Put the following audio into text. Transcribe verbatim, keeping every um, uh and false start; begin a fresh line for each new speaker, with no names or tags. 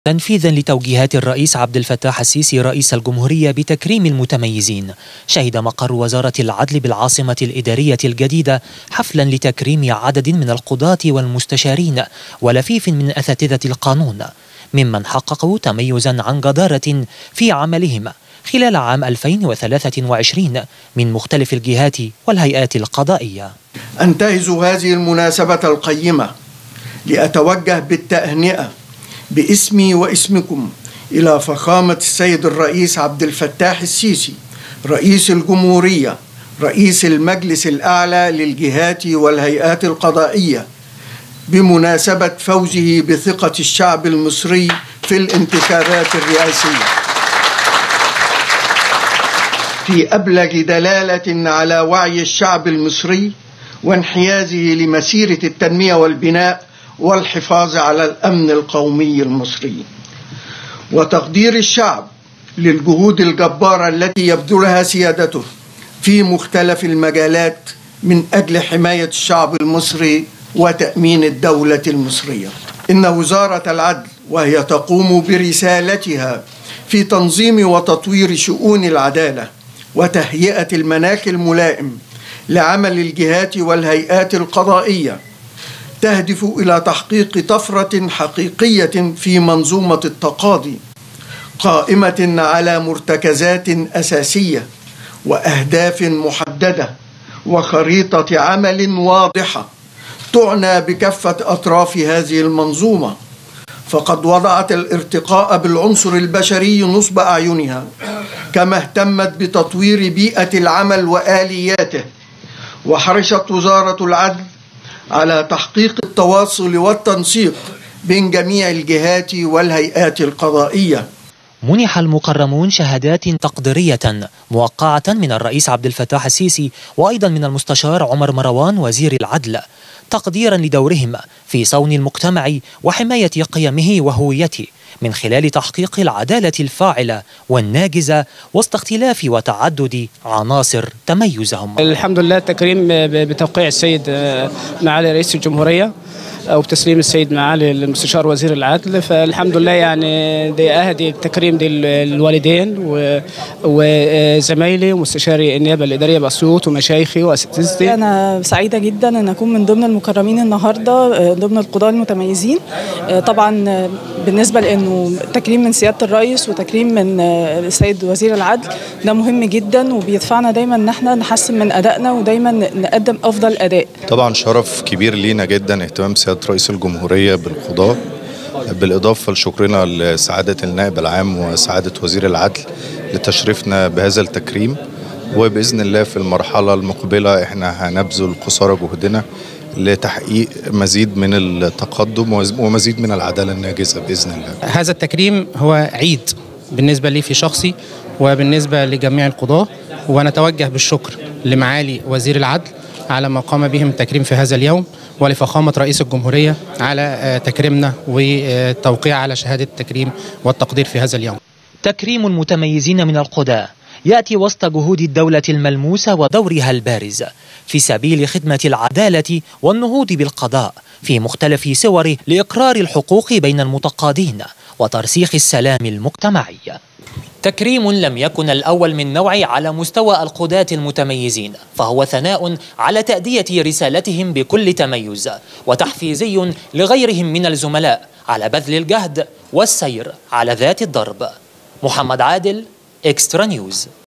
تنفيذا لتوجيهات الرئيس عبد الفتاح السيسي رئيس الجمهورية بتكريم المتميزين، شهد مقر وزارة العدل بالعاصمة الإدارية الجديدة حفلا لتكريم عدد من القضاة والمستشارين ولفيف من أساتذة القانون ممن حققوا تميزا عن جدارة في عملهم خلال عام ألفين وثلاثة وعشرين من مختلف الجهات والهيئات القضائية.
أنتهز هذه المناسبة القيمة لأتوجه بالتهنئة باسمي واسمكم إلى فخامة السيد الرئيس عبد الفتاح السيسي رئيس الجمهورية رئيس المجلس الأعلى للجهات والهيئات القضائية بمناسبة فوزه بثقة الشعب المصري في الانتخابات الرئاسية، في أبلغ دلالة على وعي الشعب المصري وانحيازه لمسيرة التنمية والبناء والحفاظ على الأمن القومي المصري، وتقدير الشعب للجهود الجبارة التي يبذلها سيادته في مختلف المجالات من أجل حماية الشعب المصري وتأمين الدولة المصرية. إن وزارة العدل وهي تقوم برسالتها في تنظيم وتطوير شؤون العدالة وتهيئة المناخ الملائم لعمل الجهات والهيئات القضائية، تهدف إلى تحقيق طفرة حقيقية في منظومة التقاضي قائمة على مرتكزات أساسية وأهداف محددة وخريطة عمل واضحة تعنى بكافة أطراف هذه المنظومة، فقد وضعت الارتقاء بالعنصر البشري نصب أعينها، كما اهتمت بتطوير بيئة العمل وآلياته، وحرصت وزارة العدل على تحقيق التواصل والتنسيق بين جميع الجهات والهيئات القضائية.
منح المكرمون شهادات تقديرية موقعة من الرئيس عبد الفتاح السيسي وأيضا من المستشار عمر مروان وزير العدل، تقديرا لدورهم في صون المجتمع وحماية قيمه وهويته من خلال تحقيق العدالة الفاعلة والناجزة وسط اختلاف وتعدد عناصر تميزهم.
الحمد لله التكريم بتوقيع السيد معالي رئيس الجمهورية وبتسليم السيد معالي المستشار وزير العدل، فالحمد لله يعني دي اهدي التكريم دي الوالدين وزمايلي ومستشاري النيابه الاداريه باسيوط ومشايخي واساتذتي.
انا سعيده جدا ان اكون من ضمن المكرمين النهارده ضمن القضاة المتميزين. طبعا بالنسبه لانه تكريم من سياده الرئيس وتكريم من السيد وزير العدل ده مهم جدا وبيدفعنا دايما ان احنا نحسن من ادائنا ودايما نقدم افضل اداء.
طبعا شرف كبير لينا جدا اهتمام سيادة رئيس الجمهورية بالقضاة، بالإضافة لشكرنا لسعادة النائب العام وسعادة وزير العدل لتشريفنا بهذا التكريم، وبإذن الله في المرحلة المقبلة احنا هنبذل قصارى جهدنا لتحقيق مزيد من التقدم ومزيد من العدالة الناجزة بإذن الله.
هذا التكريم هو عيد بالنسبة لي في شخصي وبالنسبة لجميع القضاة، ونتوجه بالشكر لمعالي وزير العدل على ما قام به من التكريم في هذا اليوم، ولفخامة رئيس الجمهورية على تكريمنا والتوقيع على شهادة التكريم والتقدير في هذا اليوم.
تكريم المتميزين من القضاة يأتي وسط جهود الدولة الملموسة ودورها البارز في سبيل خدمة العدالة والنهوض بالقضاء في مختلف صوره لإقرار الحقوق بين المتقاضين وترسيخ السلام المجتمعي. تكريم لم يكن الأول من نوعه على مستوى القضاة المتميزين، فهو ثناء على تأدية رسالتهم بكل تميز وتحفيزي لغيرهم من الزملاء على بذل الجهد والسير على ذات الضرب. محمد عادل، إكسترا نيوز.